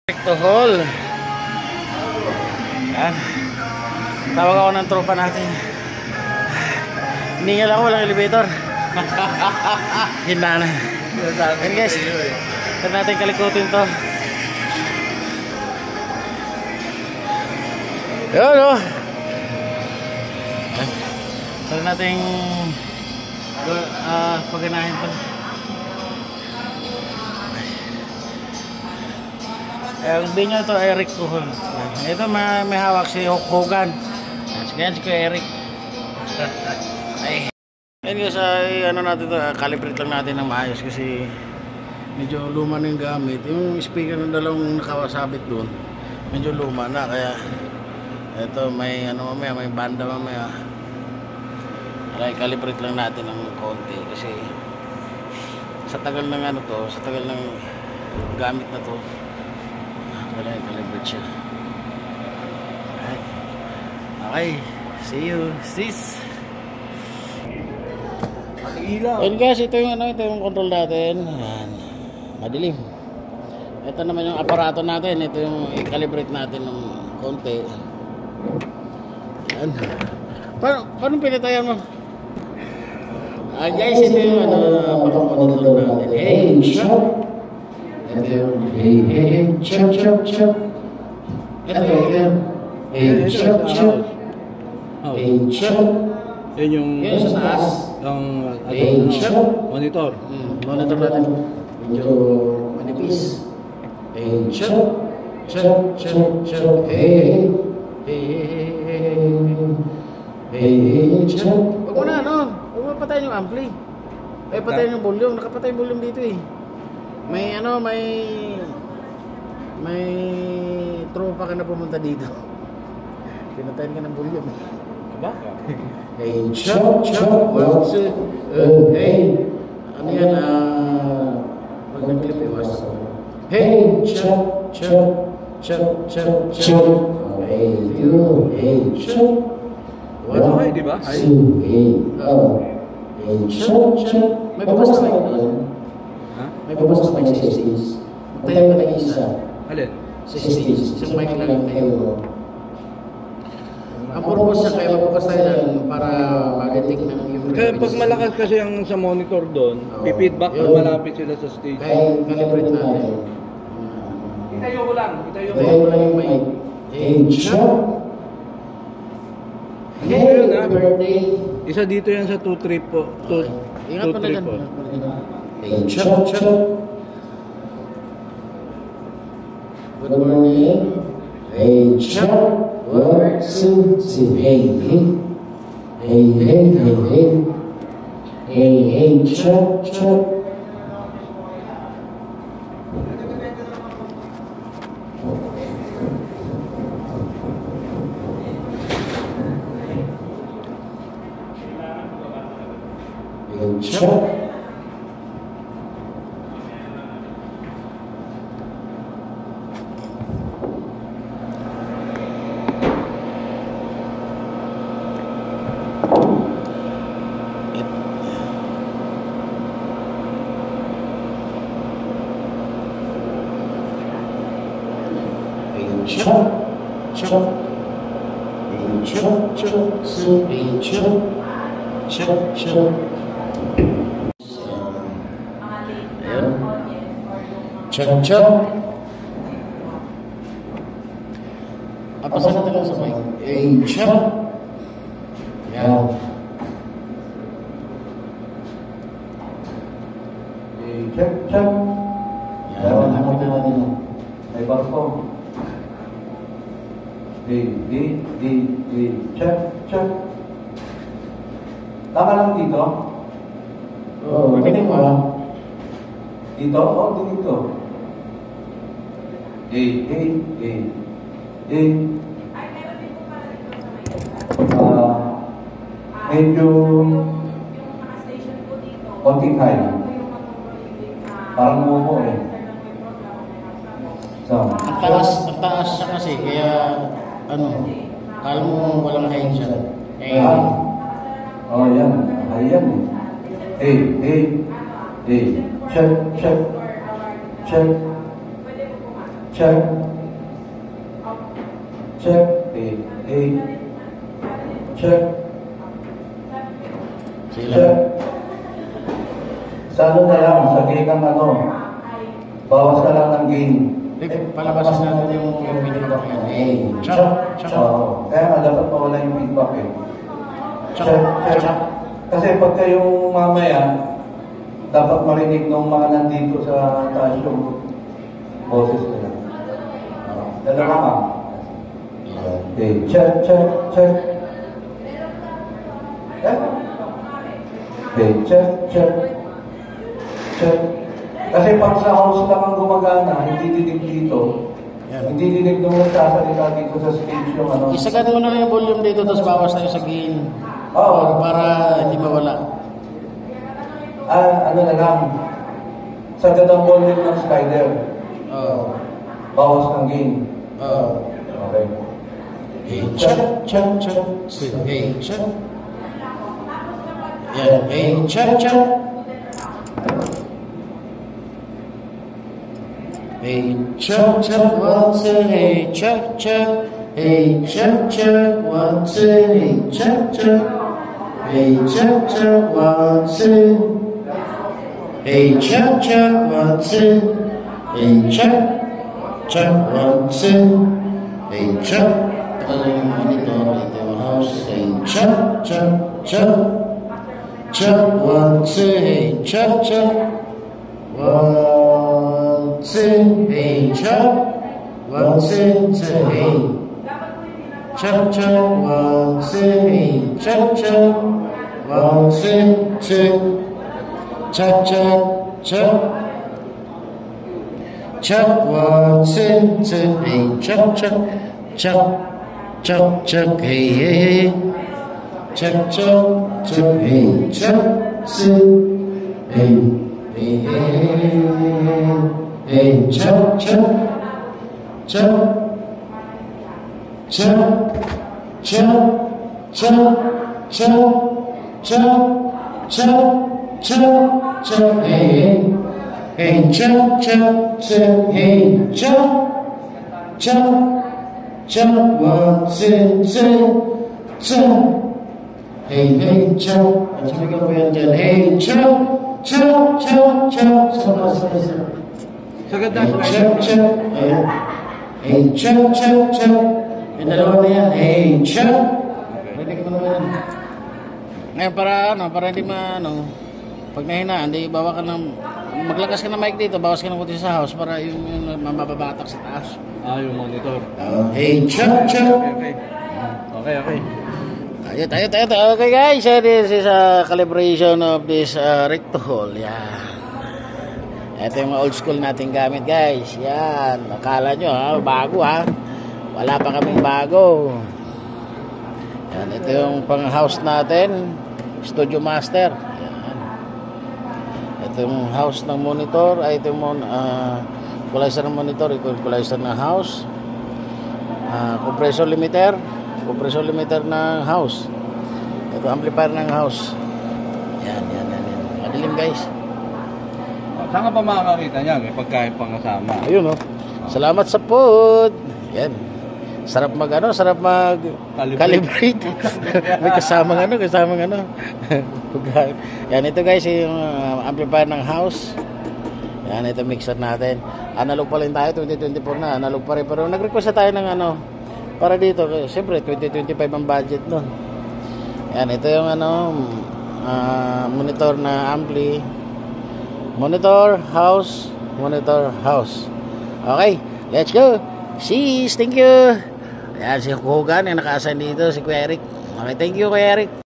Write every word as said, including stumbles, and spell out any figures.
To hall. Yan. Tawag ako ng tropa natin. Hiningal ako, walang elevator. Hinana. Yan guys, ito natin kalikutin to. Yun o. Ito natin uh, paganahin to. Ang binyo to Eric Tuhol. Ito may, may hawak si Hogan. Yan si Eric. Ay. Ayun guys, ay, ano natin to, calibrate lang natin ng maayos kasi medyo luma na yung gamit. Yung speaker ng dalawang nakasabit doon, medyo luma na, kaya ito may ano mamaya, may banda mamaya. Kaya calibrate lang natin ng konti kasi sa tagal ng ano to, sa tagal ng gamit na to. Wala yung calibrate siya. Okay, see you sis. Ayun guys, ito yung ano, ito yung control natin. Ayan, madilim. Ito naman yung aparato natin. Ito yung i-calibrate natin ng konti. Ayan. Paano, paano pinatayan mo? Ah guys, ito yung ano, pakakontrol natin. Hey, shop. Ito yung hey, hey, hey, chop, chop, chop. Ito yung hey, chop, chop. Hey, chop. Yan yung Yan sa taas. Ang Hey, chop. monitor. Hmm, monitor natin. Medyo manipis. Hey, chop, chop, chop, chop. Hey, hey, hey, hey, hey, chop. Huwag mo na, ano? Huwag mo patayin yung ampli. Eh, patayin yung volume. Nakapatay yung volume dito eh. May ano, may may tropa ka na pumunta dito. Pinatayin ka ng volume. Aba? Hey, chop, chop, what's it? Uh, hey, ano yan, ah, pag nag-clip yung wasa. Hey, chop, chop, chop, chop, chop. Hey, you, hey, chop. Ano ay, di ba? Hey, oh. Hey, chop, chop. May babas na kayo. May babas na kayo sa stage. Tayo ka na isa. Alin? Sa stage. Isang mic lang yung tayo. Ang purpose niya kaya mabukas tayo lang para mag-detect ng yung Kaya pag malakas kasi ang sa monitor doon, oh, pipidback pag malapit sila sa stage. Kaya calibrate natin. Itayo ko lang. Itayo ko Itayo ko lang yung mic. Hey, chop! Hey, birthday! Isa dito yan sa two trip po. two Ingat pa na dyan. po. Hey, chop, chop! Good morning. Hey, chop! One, two, two, hey, hey, hey, hey, hey, hey, hey, hey, chop, chop. Hey, chop. Chop, chop, chop, chop, chop, chop, chop, chop. Ayan. Chop, chop. Papasan natin lang sa mic. Hey, chop. Ayan. Hey, chop, chop. Ayan, hanapin natin. May barko. Di, di, di, di, check, check. Tama lang dito? Oo, marinig mo. Dito? O, dito. Eh, eh, eh, eh. Ah, medyo konting high. Parang mo eh. So, Ang taas, ang taas siya kasi, kaya ano, kala mo walang kain siya. Eh, ah, oh yan, ayan eh. Eh, eh, eh, check, check, check. check. Check. Eight. Eight. Check. Sila. Check. Sa ano na lang, sa gain ng ano, bawas na lang ng gain. Eh, palabasin natin yung yung feedback yan. Eh, Check. chop, chop, Oo. Kaya nga dapat mawala yung feedback eh. chop, Check. Check. chop. Kasi pagka yung mamaya, dapat marinig ng mga nandito sa taas yung boses nila. Dalawa ka. Okay, check, check, check. Eh? Okay, check, check. Check. Kasi pag sa house lang ang gumagana, hindi dinig dito. Yan. Hindi dinig nung nagsasalita dito sa stage yung ano. Isagad mo na lang yung volume dito, tapos bawas tayo sa gain. Oo. Para hindi mawala. Ah, ano na lang. Sa gadang volume ng slider. Oo. Bawas ng gain. Oo. Okay. Hey, check, check, check. Hey, check. Yan. Hey, check, check. Hey, check, check, one, two, hey, check, check. Hey, check, check, one, two, hey, check, check. Hey, check, check, one, two. Hey, check, check, one, two. Hey, check, check, one, two. Hey, check. Ito yung monitor, ito yung house. Hey, check, check, check. Check, one, two, hey, check, check. One, two, hey, check. One, two, two, hey. Check, check, one, two, hey, check, check. One, two, two. Check, check, check. Check, one, two, two, hey, check, check. Check, check, check, hey, hey, hey. Check, check, check, hey, check, two, hey, hey, hey, hey, check, check, check, check, check, check, check, check, check, check, check, hey, hey, check, check, check, hey, check, check, check, one, two, two, check. Hey, hey, check. Sabi ko po yan dyan. Hey, check, check, check, check. Sama, sama, sama. Sa ganda Hey, check, check. Ayan. Hey, check, check, check. Yung dalawa na yan. Hey, check. Pwede ko naman yan. Ngayon, para ano, para hindi ma, ano, pag nahinaan, di bawa ka ng, maglakas ka ng mic dito, bawas ka ng kunti sa house para yung, yung mababatak sa taas. Ah, yung monitor. Uh, hey, check, check. Okay, okay. Okay, okay. Ayun, tayo, tayo, tayo. Okay guys, uh, this is a calibration of this uh, rectohol. Yan. Ito yung mga old school nating gamit guys. Yan. Akala nyo ha, bago ha. Wala pa kaming bago. Yan, ito yung pang house natin. Studio Master. Yan. Ito yung house ng monitor. Ay, ito yung uh, equalizer ng monitor. Equalizer ng house. Uh, compressor limiter. Compressor limiter ng house. Ito amplifier ng house. Yan, yan, yan, yan. Madilim guys. Saan ka pa makakakita niya? May pagkain pang kasama. Ayun oh. Salamat sa food. Yan. Sarap mag ano, sarap mag calibrate. May kasamang ano, kasamang ano. Yan, ito guys yung uh, amplifier ng house. Yan, ito mixer natin. Analog pa rin tayo, twenty twenty-four na. Analog pa rin. Pero nag-request na tayo ng ano, para dito, siyempre twenty twenty-five ang budget nun. Yan, ito yung ano uh, monitor na ampli. Monitor house, monitor house. Okay, let's go. Cheese, thank you. Yan si Hogan yung naka-assign dito, si Kuya Eric. Okay, thank you Kuya Eric.